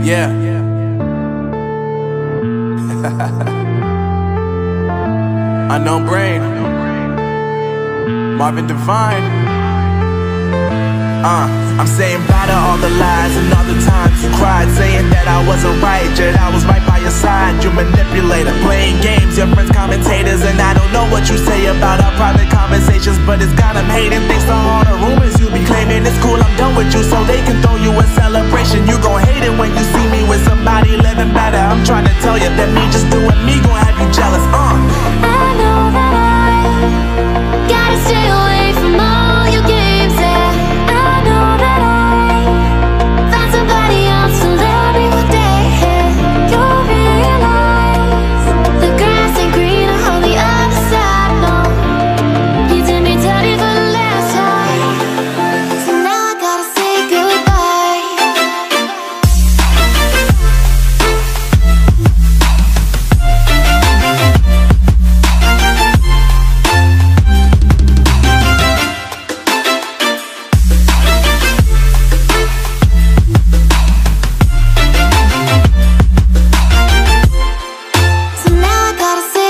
Yeah. Unknown Brain, Marvin Devine. I'm saying bye to all the lies and all the times you cried, saying that I wasn't right, yet I was right by your side. You manipulator, playing games, your friends commentators, and I don't know what you say about our private conversations, but it's got them hating. Thanks to all the rumors you be claiming. It's cool, I'm done with you, so they can throw you a celebration. You gon' hate it when you see me with somebody living better. I'm trying to tell you that me just doing me gon' have you jealous. I know that I gotta stay away from all your games, yeah. I know that I found somebody else to love me one day, yeah. You'll realize the grass ain't greener on the other side, no. You did me dirty for the last time, so now I gotta say goodbye. So now I gotta say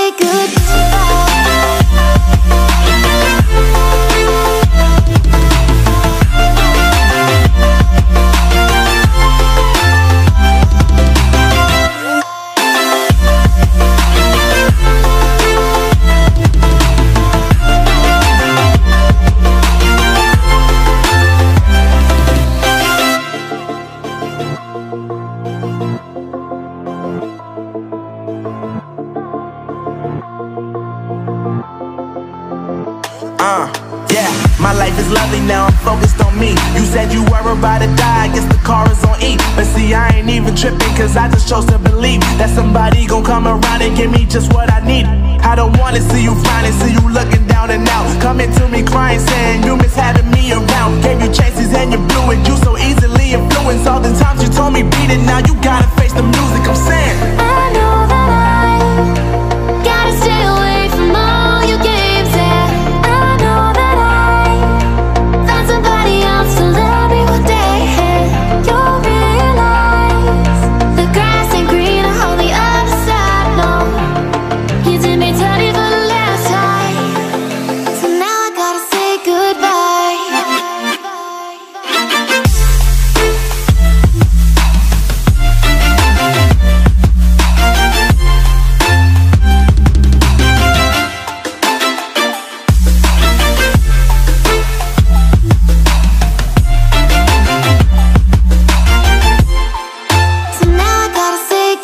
Yeah, my life is lovely now, I'm focused on me. You said you were about to die, I guess the car is on E. But see, I ain't even tripping, cause I just chose to believe that somebody gon' come around and give me just what I need. I don't wanna see you frowning, see you looking down and out, coming to me crying, saying you miss having me around. Gave you chances and you blew it, you so easily influenced. All the times you told me beat it, now you gotta face the music. I'm saying I know that I gotta stay away from all your games, yeah. I know that I found somebody else to love me one day, yeah. You'll realize the grass ain't greener on the other side, no. You did me dirty for the last time, so now I gotta say goodbye. So now I gotta say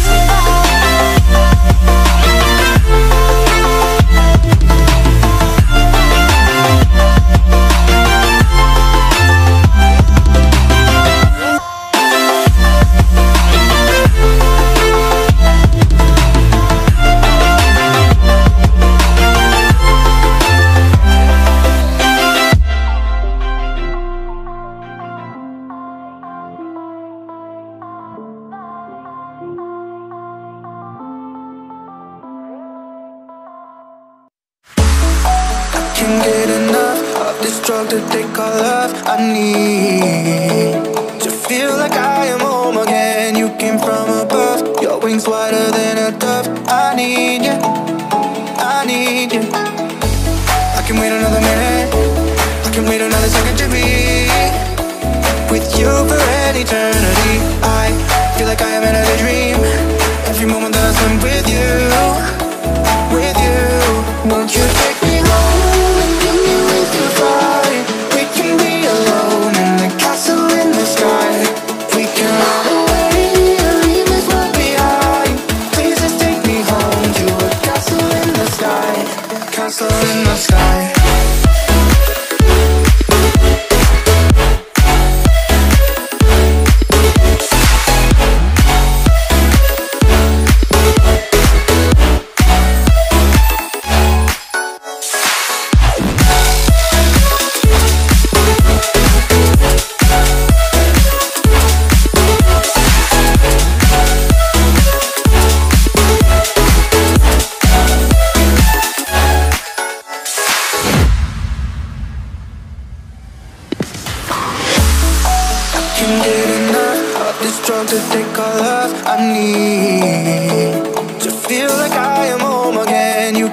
Can't get enough of this drug that they call love. I need to feel like I am home again. You came from above, your wings wider than a dove. I need you, I need you. I can wait another minute, I can wait another second to be with you for an eternity. I feel like I am in a dream. Every moment that I spend with you, with you. Won't you take me home? We can be alone in the castle in the sky. We can run away and leave this world behind. Please just take me home to a castle in the sky. Castle in the sky.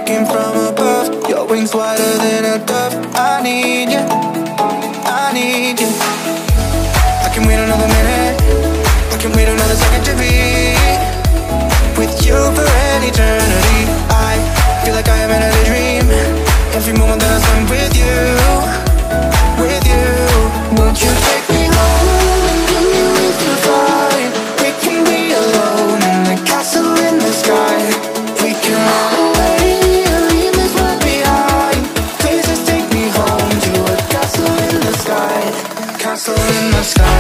came from above. Your wings wider than a dove. I need you, I need you. I can wait another minute, I can wait another second to be with you for an eternity. I feel like I am in a dream every moment that I spend with you, with you. Won't you take me home and give me wings to fly? We can be alone in the castle in the sky. We can run away and leave this world behind. Please just take me home to a castle in the sky, castle in the sky.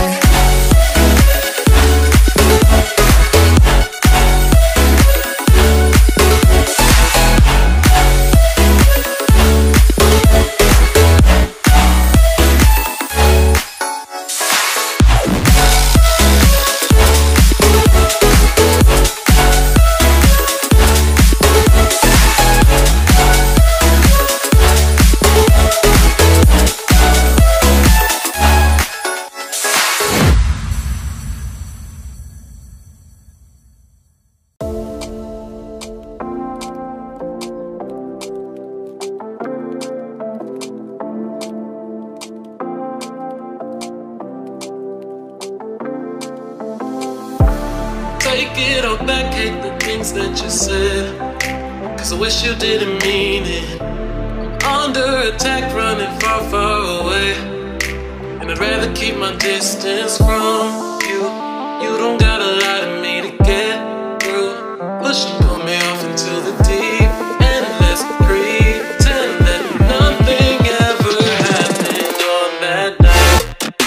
Take it all back, hate the things that you said, 'cause I wish you didn't mean it. I'm under attack, running far, far away, and I'd rather keep my distance from you. You don't gotta lie to me to get through. Push and pull me off into the deep, and let's pretend that nothing ever happened on that night.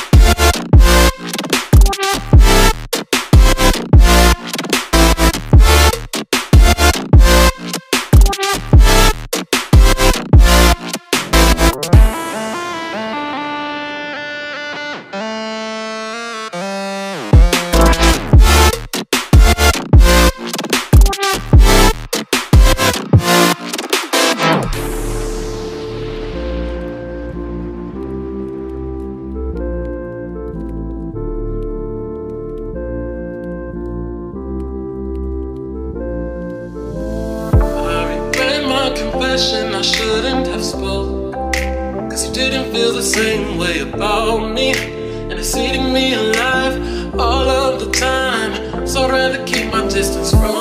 I shouldn't have spoke, 'cause you didn't feel the same way about me, and it's eating me alive all of the time. So I'd rather keep my distance from